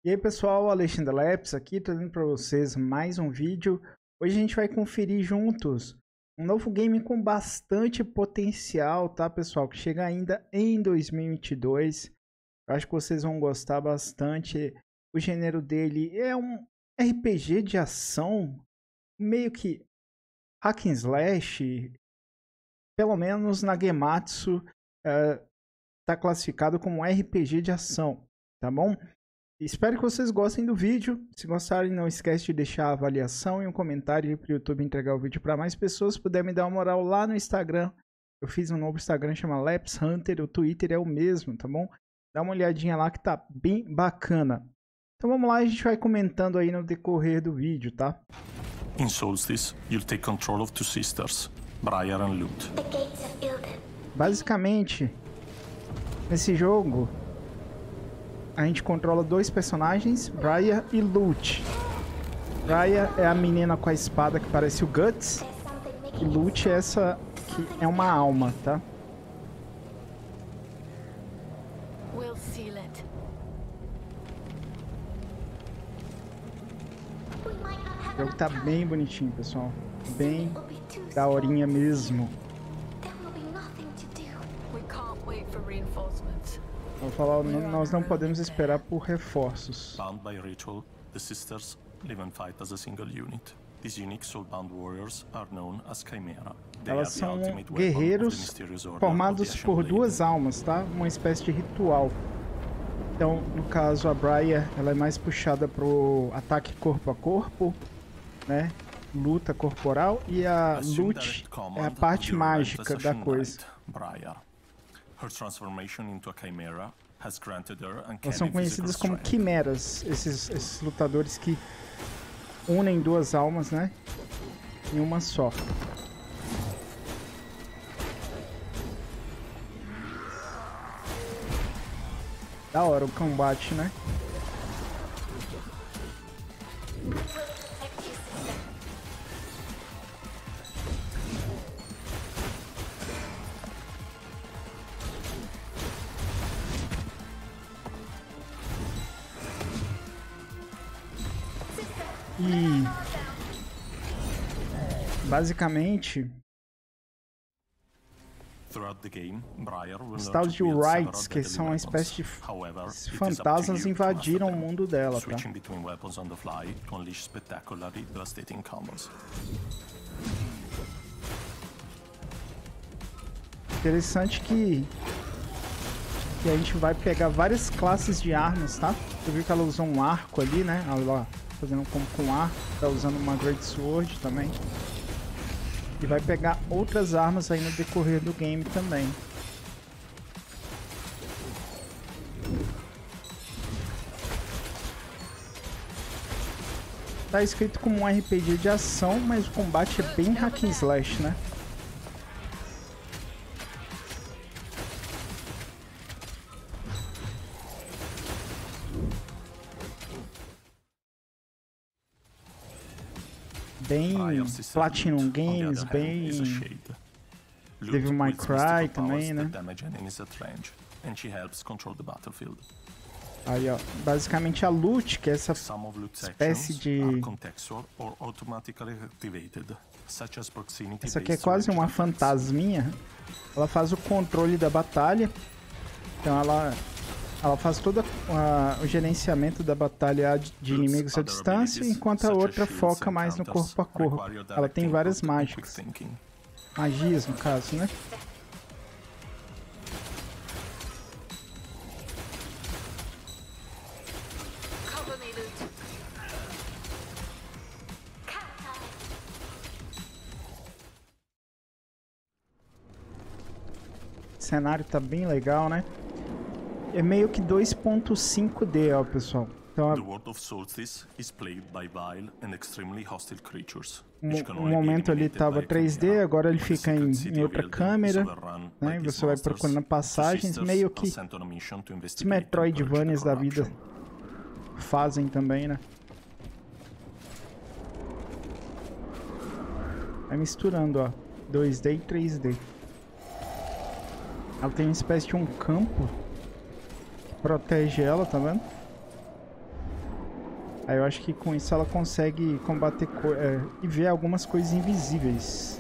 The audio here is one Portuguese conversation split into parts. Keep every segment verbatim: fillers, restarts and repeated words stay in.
E aí pessoal, Alexandre Leps aqui, trazendo para vocês mais um vídeo. Hoje a gente vai conferir juntos um novo game com bastante potencial, tá pessoal? Que chega ainda em dois mil e vinte e dois. Eu acho que vocês vão gostar bastante. O gênero dele é um R P G de ação, meio que hack and slash. Pelo menos na Gematsu está uh, classificado como um R P G de ação, tá bom? Espero que vocês gostem do vídeo. Se gostarem, não esquece de deixar a avaliação e um comentário para o YouTube entregar o vídeo para mais pessoas. Se puder me dar uma moral lá no Instagram, eu fiz um novo Instagram, chama Leps Hunter. O Twitter é o mesmo, tá bom? Dá uma olhadinha lá que tá bem bacana. Então vamos lá, a gente vai comentando aí no decorrer do vídeo, tá? In Solstice, you'll take control of two sisters, Briar and Lute. Basicamente, nesse jogo, a gente controla dois personagens, Briar e Lute. Briar é a menina com a espada que parece o Guts, e Lute é essa que é uma alma, tá? O jogo tá bem bonitinho, pessoal. Bem daorinha mesmo. Vou falar, nós não podemos esperar por reforços. Bound by ritual, the sisters live and fight as a single unit. These unique soulbound warriors are known as Chimera. Elas são guerreiros formados por duas almas, tá? Uma espécie de ritual. Então, no caso, a Briar, ela é mais puxada pro ataque corpo a corpo, né? Luta corporal, e a Lute é a parte mágica da coisa. Elas são conhecidas como quimeras, esses, esses lutadores que unem duas almas, né? Em uma só. Da hora o combate, né? E basicamente os tais de Wrights, que são uma espécie de fantasmas, invadiram o mundo dela, tá? Interessante que que a gente vai pegar várias classes de armas, tá? Você viu que ela usou um arco ali, né? Ela fazendo como com arco, tá usando uma Great Sword também. E vai pegar outras armas aí no decorrer do game também. Tá escrito como um R P G de ação, mas o combate é bem hack and slash, né? Bem Platinum Games, bem Devil May Cry também, né? Aí, ó, basicamente a Lute, que é essa espécie de... Essa aqui é quase uma fantasminha. Ela faz o controle da batalha. Então ela... Ela faz todo uh, o gerenciamento da batalha de inimigos à distância, enquanto a outra foca mais no corpo a corpo. Ela tem várias mágicas. Magias, no caso, né? O cenário tá bem legal, né? É meio que dois ponto cinco D, ó, pessoal. Então, a... um, um momento ali tava três D, agora ele fica em, em outra câmera, né? Você vai procurando passagens, meio que os Metroidvanias da vida fazem também, né? Vai misturando, ó, dois D e três D. Ela tem uma espécie de um campo protege ela, tá vendo? Aí eu acho que com isso ela consegue combater é, e ver algumas coisas invisíveis.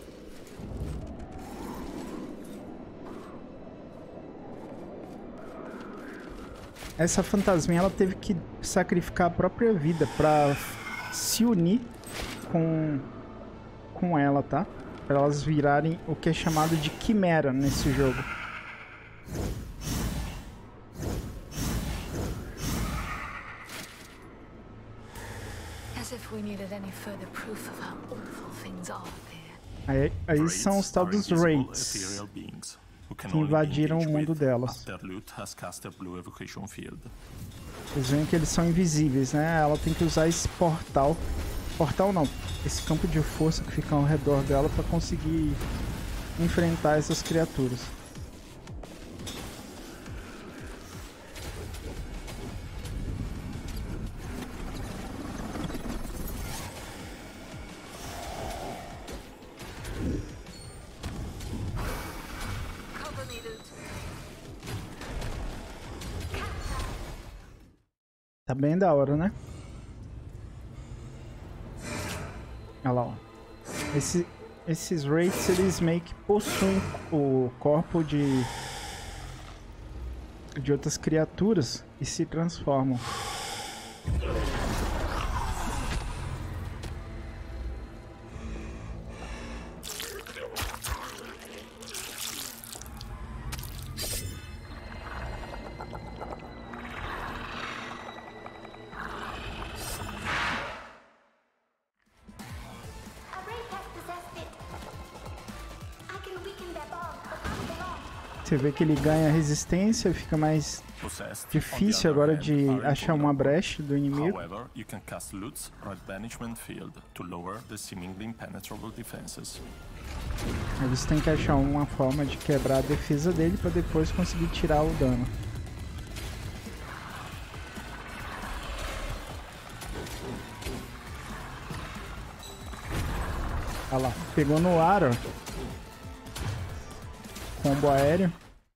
Essa fantasminha ela teve que sacrificar a própria vida pra se unir com, com ela, tá? Pra elas virarem o que é chamado de quimera nesse jogo. Aí, aí são os tal dos Wraiths que invadiram o mundo delas. Vocês veem que eles são invisíveis, né? Ela tem que usar esse portal. Portal não, esse campo de força que fica ao redor dela para conseguir enfrentar essas criaturas. Tá bem da hora, né? Olha lá, ó. Esse, esses Wraiths, eles meio que possuem o corpo de, de outras criaturas e se transformam. Você vê que ele ganha resistência, fica mais difícil agora de achar uma brecha do inimigo. Aí você tem que achar uma forma de quebrar a defesa dele para depois conseguir tirar o dano. Olha lá, pegou no ar, ó. Combo aéreo.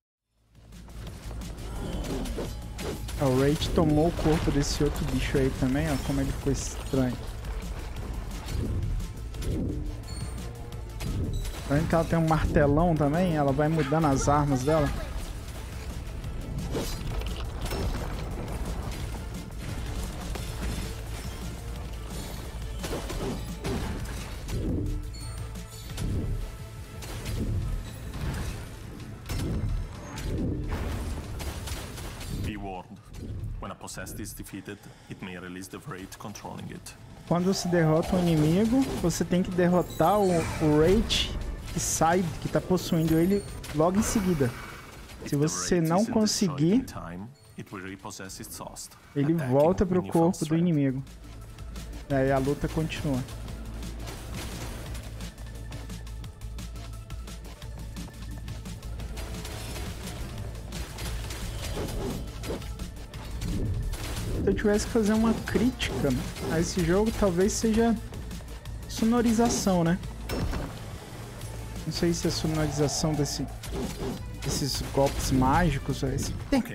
O Wraith tomou o corpo desse outro bicho aí também, ó, como ele ficou estranho. Tá vendo que ela tem um martelão também? Ela vai mudando as armas dela. Quando se derrota um inimigo, você tem que derrotar o, o Wraith que sai, que está possuindo ele logo em seguida. Se você não conseguir, ele volta para o corpo do inimigo. E aí a luta continua. Se eu tivesse que fazer uma crítica a esse jogo, talvez seja sonorização, né? Não sei se a sonorização desse, desses golpes mágicos, esse,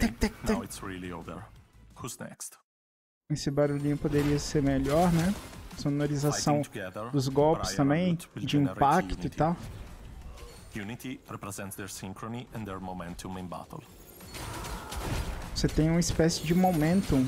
esse barulhinho poderia ser melhor, né? Sonorização dos golpes também, de impacto e tal. Unity represents their synchrony and their momentum in battle. Você tem uma espécie de momentum.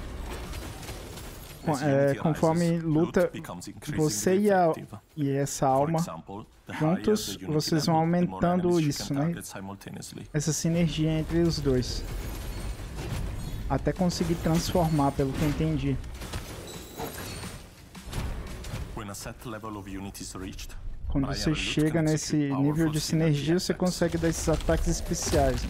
É, conforme luta, você e, a, e essa alma juntos, vocês vão aumentando isso, né? Essa sinergia entre os dois. Até conseguir transformar, pelo que eu entendi. Quando você chega nesse nível de sinergia, você consegue dar esses ataques especiais.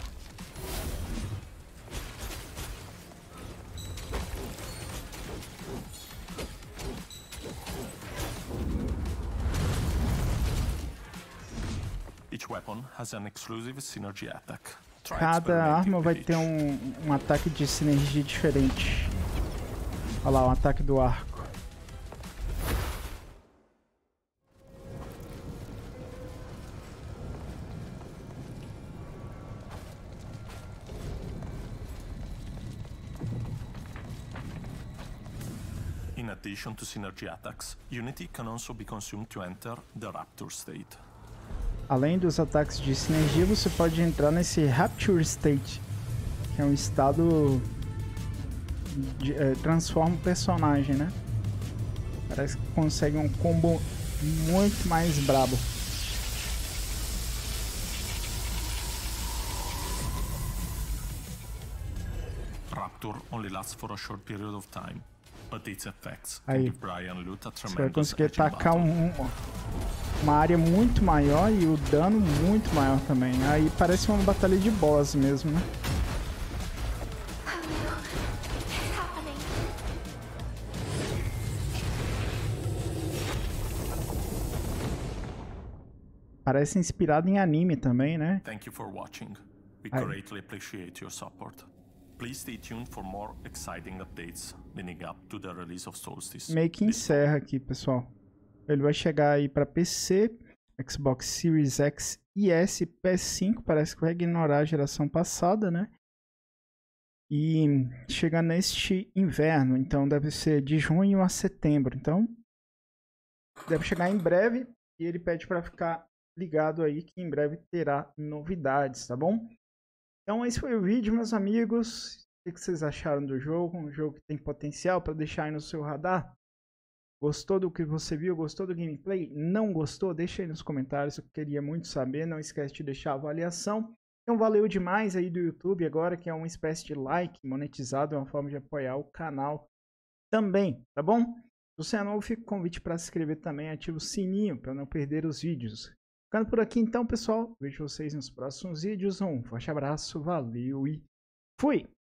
Cada arma vai ter um, um ataque de sinergia diferente. Olha lá, um ataque do arco. In addition to synergy attacks, Unity can also be consumed to enter the Rapture state. Além dos ataques de sinergia, você pode entrar nesse Rapture State, que é um estado de, é, transforma o personagem, né? Parece que consegue um combo muito mais brabo. Rapture only lasts for a short period of time, but its effects Aí, can give Brian Loot a você vai tremendous conseguir edge in atacar battle. um, uma área muito maior e o dano muito maior também. Aí parece uma batalha de boss mesmo, né? Parece inspirado em anime também, né? Thank you for watching. We Aí. greatly appreciate your support. Please stay tuned for more exciting updates leading up to the release of Solstice. Meio que encerra aqui, pessoal. Ele vai chegar aí para P C, Xbox Series X e S, P S cinco, parece que vai ignorar a geração passada, né? E chega neste inverno, então deve ser de junho a setembro. Então, deve chegar em breve e ele pede para ficar ligado aí que em breve terá novidades, tá bom? Então esse foi o vídeo, meus amigos. O que vocês acharam do jogo? Um jogo que tem potencial para deixar aí no seu radar? Gostou do que você viu? Gostou do gameplay? Não gostou? Deixa aí nos comentários, eu queria muito saber. Não esquece de deixar a avaliação. Então valeu demais aí do YouTube agora, que é uma espécie de like monetizado, é uma forma de apoiar o canal também, tá bom? Se você é novo, fica o convite para se inscrever também, ativa o sininho para não perder os vídeos. Ficando por aqui então, pessoal. Vejo vocês nos próximos vídeos. Um forte abraço, valeu e fui!